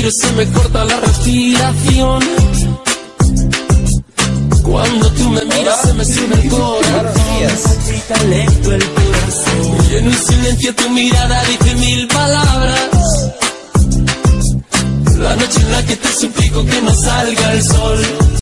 suspiro se me corta la respiración. Cuando tú me miras se me sube el corazón. Grita lento el corazón. Y en un silencio tu mirada dice 1000 palabras. La noche en la que te suplico que no salga el sol.